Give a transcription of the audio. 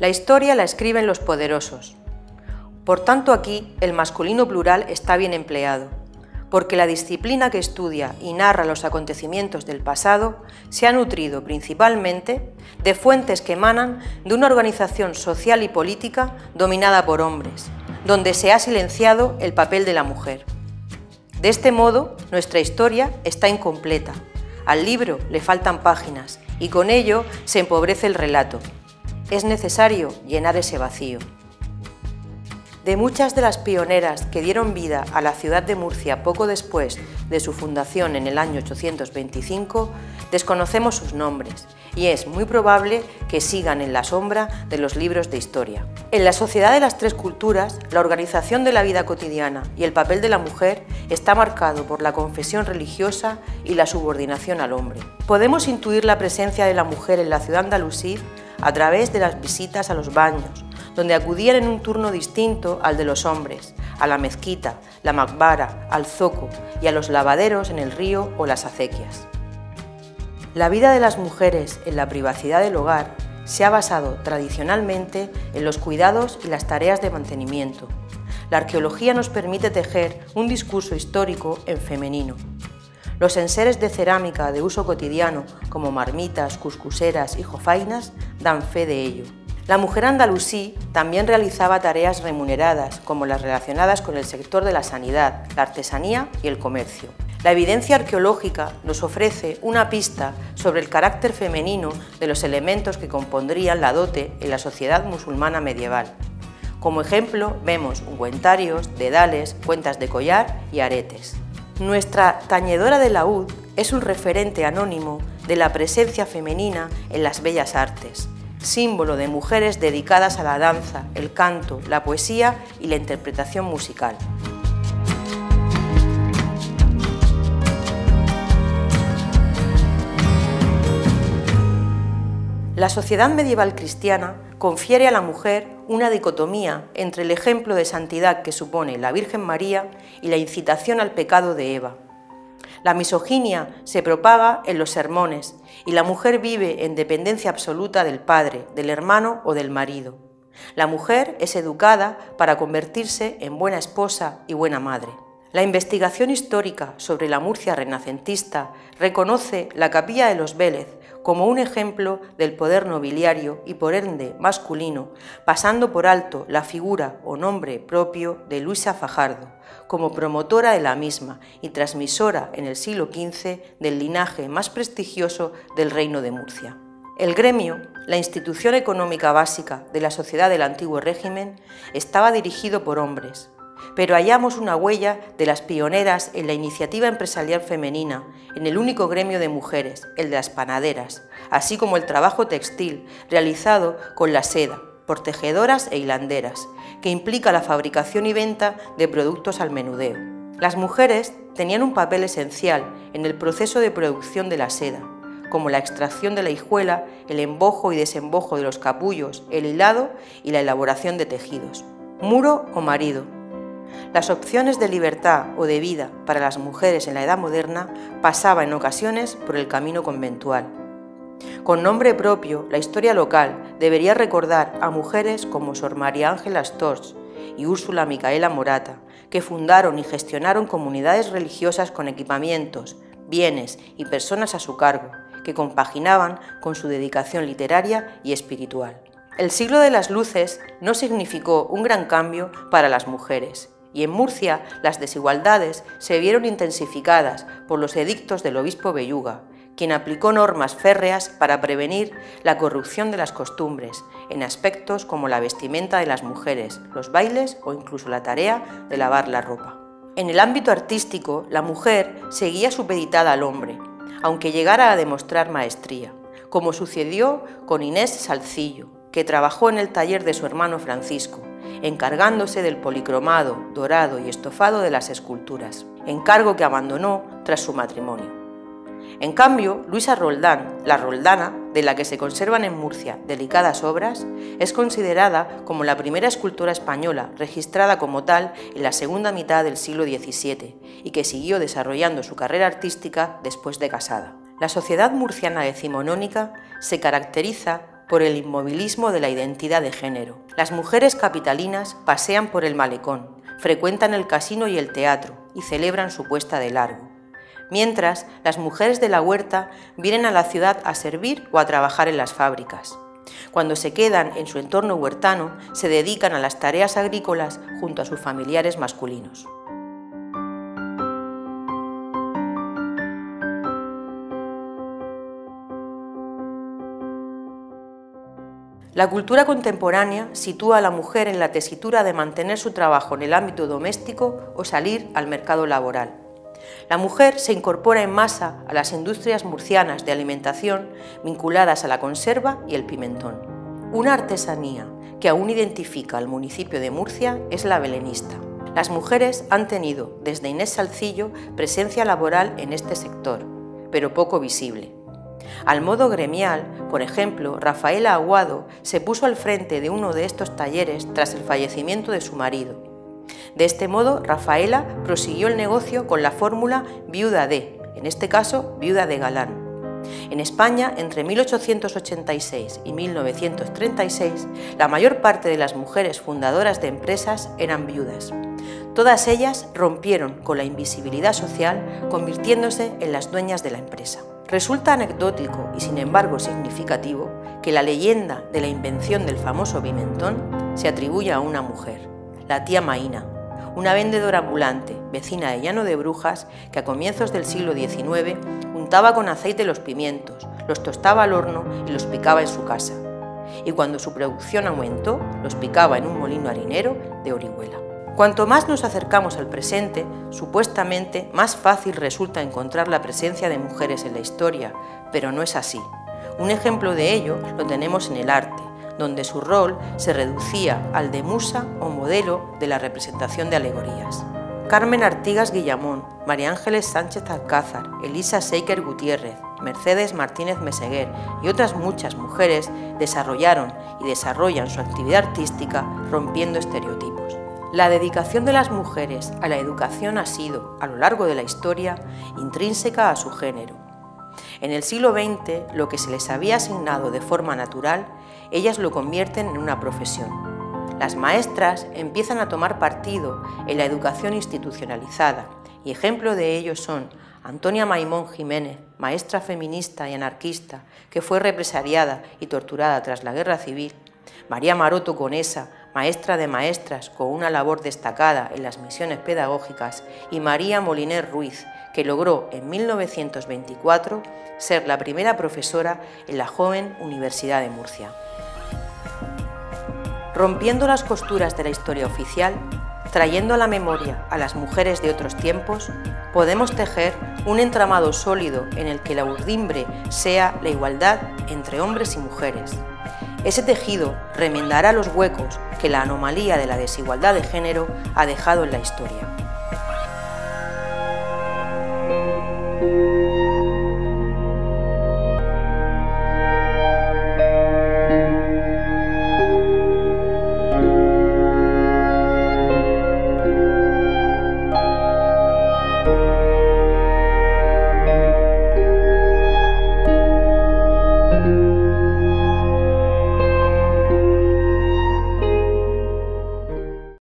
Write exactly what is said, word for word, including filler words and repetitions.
La historia la escriben los poderosos. Por tanto, aquí el masculino plural está bien empleado, porque la disciplina que estudia y narra los acontecimientos del pasado se ha nutrido principalmente de fuentes que emanan de una organización social y política dominada por hombres, donde se ha silenciado el papel de la mujer. De este modo, nuestra historia está incompleta. Al libro le faltan páginas y con ello se empobrece el relato. Es necesario llenar ese vacío. De muchas de las pioneras que dieron vida a la ciudad de Murcia poco después de su fundación en el año ochocientos veinticinco, desconocemos sus nombres y es muy probable que sigan en la sombra de los libros de historia. En la sociedad de las tres culturas, la organización de la vida cotidiana y el papel de la mujer está marcado por la confesión religiosa y la subordinación al hombre. Podemos intuir la presencia de la mujer en la ciudad andalusí a través de las visitas a los baños, donde acudían en un turno distinto al de los hombres, a la mezquita, la maqbara, al zoco y a los lavaderos en el río o las acequias. La vida de las mujeres en la privacidad del hogar se ha basado tradicionalmente en los cuidados y las tareas de mantenimiento. La arqueología nos permite tejer un discurso histórico en femenino. Los enseres de cerámica de uso cotidiano, como marmitas, cuscuseras y jofainas, dan fe de ello. La mujer andalusí también realizaba tareas remuneradas, como las relacionadas con el sector de la sanidad, la artesanía y el comercio. La evidencia arqueológica nos ofrece una pista sobre el carácter femenino de los elementos que compondrían la dote en la sociedad musulmana medieval. Como ejemplo, vemos ungüentarios, dedales, cuentas de collar y aretes. Nuestra tañedora de laúd es un referente anónimo de la presencia femenina en las bellas artes, símbolo de mujeres dedicadas a la danza, el canto, la poesía y la interpretación musical. La sociedad medieval cristiana confiere a la mujer una dicotomía entre el ejemplo de santidad que supone la Virgen María y la incitación al pecado de Eva. La misoginia se propaga en los sermones y la mujer vive en dependencia absoluta del padre, del hermano o del marido. La mujer es educada para convertirse en buena esposa y buena madre. La investigación histórica sobre la Murcia renacentista reconoce la Capilla de los Vélez como un ejemplo del poder nobiliario y por ende masculino, pasando por alto la figura o nombre propio de Luisa Fajardo, como promotora de la misma y transmisora en el siglo quince del linaje más prestigioso del Reino de Murcia. El gremio, la institución económica básica de la sociedad del antiguo régimen, estaba dirigido por hombres, pero hallamos una huella de las pioneras en la iniciativa empresarial femenina, en el único gremio de mujeres, el de las panaderas, así como el trabajo textil realizado con la seda, por tejedoras e hilanderas, que implica la fabricación y venta de productos al menudeo. Las mujeres tenían un papel esencial en el proceso de producción de la seda, como la extracción de la hijuela, el embojo y desembojo de los capullos, el hilado y la elaboración de tejidos. Muro o marido. Las opciones de libertad o de vida para las mujeres en la Edad Moderna pasaba en ocasiones por el camino conventual. Con nombre propio, la historia local debería recordar a mujeres como Sor María Ángela Stors y Úrsula Micaela Morata, que fundaron y gestionaron comunidades religiosas con equipamientos, bienes y personas a su cargo, que compaginaban con su dedicación literaria y espiritual. El siglo de las luces no significó un gran cambio para las mujeres, y en Murcia las desigualdades se vieron intensificadas por los edictos del obispo Belluga, quien aplicó normas férreas para prevenir la corrupción de las costumbres en aspectos como la vestimenta de las mujeres, los bailes o incluso la tarea de lavar la ropa. En el ámbito artístico, la mujer seguía supeditada al hombre, aunque llegara a demostrar maestría, como sucedió con Inés Salcillo, que trabajó en el taller de su hermano Francisco, encargándose del policromado, dorado y estofado de las esculturas, encargo que abandonó tras su matrimonio. En cambio, Luisa Roldán, la Roldana, de la que se conservan en Murcia delicadas obras, es considerada como la primera escultora española registrada como tal en la segunda mitad del siglo diecisiete y que siguió desarrollando su carrera artística después de casada. La sociedad murciana decimonónica se caracteriza por el inmovilismo de la identidad de género. Las mujeres capitalinas pasean por el malecón, frecuentan el casino y el teatro y celebran su puesta de largo, mientras las mujeres de la huerta vienen a la ciudad a servir o a trabajar en las fábricas. Cuando se quedan en su entorno huertano, se dedican a las tareas agrícolas junto a sus familiares masculinos. La cultura contemporánea sitúa a la mujer en la tesitura de mantener su trabajo en el ámbito doméstico o salir al mercado laboral. La mujer se incorpora en masa a las industrias murcianas de alimentación vinculadas a la conserva y el pimentón. Una artesanía que aún identifica al municipio de Murcia es la belenista. Las mujeres han tenido, desde Inés Salcillo, presencia laboral en este sector, pero poco visible. Al modo gremial, por ejemplo, Rafaela Aguado se puso al frente de uno de estos talleres tras el fallecimiento de su marido. De este modo, Rafaela prosiguió el negocio con la fórmula viuda de, en este caso, viuda de galán. En España, entre mil ochocientos ochenta y seis y mil novecientos treinta y seis, la mayor parte de las mujeres fundadoras de empresas eran viudas. Todas ellas rompieron con la invisibilidad social, convirtiéndose en las dueñas de la empresa. Resulta anecdótico y sin embargo significativo que la leyenda de la invención del famoso pimentón se atribuya a una mujer, la tía Maína, una vendedora ambulante, vecina de Llano de Brujas, que a comienzos del siglo diecinueve untaba con aceite los pimientos, los tostaba al horno y los picaba en su casa. Y cuando su producción aumentó, los picaba en un molino harinero de Orihuela. Cuanto más nos acercamos al presente, supuestamente más fácil resulta encontrar la presencia de mujeres en la historia, pero no es así. Un ejemplo de ello lo tenemos en el arte, donde su rol se reducía al de musa o modelo de la representación de alegorías. Carmen Artigas Guillamón, María Ángeles Sánchez Alcázar, Elisa Seiker Gutiérrez, Mercedes Martínez Meseguer y otras muchas mujeres desarrollaron y desarrollan su actividad artística rompiendo estereotipos. La dedicación de las mujeres a la educación ha sido, a lo largo de la historia, intrínseca a su género. En el siglo veinte, lo que se les había asignado de forma natural, ellas lo convierten en una profesión. Las maestras empiezan a tomar partido en la educación institucionalizada, y ejemplo de ello son Antonia Maimón Jiménez, maestra feminista y anarquista, que fue represaliada y torturada tras la Guerra Civil, María Maroto Conesa, maestra de maestras con una labor destacada en las misiones pedagógicas, y María Moliner Ruiz, que logró en mil novecientos veinticuatro ser la primera profesora en la joven Universidad de Murcia. Rompiendo las costuras de la historia oficial, trayendo a la memoria a las mujeres de otros tiempos, podemos tejer un entramado sólido en el que la urdimbre sea la igualdad entre hombres y mujeres. Ese tejido remendará los huecos que la anomalía de la desigualdad de género ha dejado en la historia.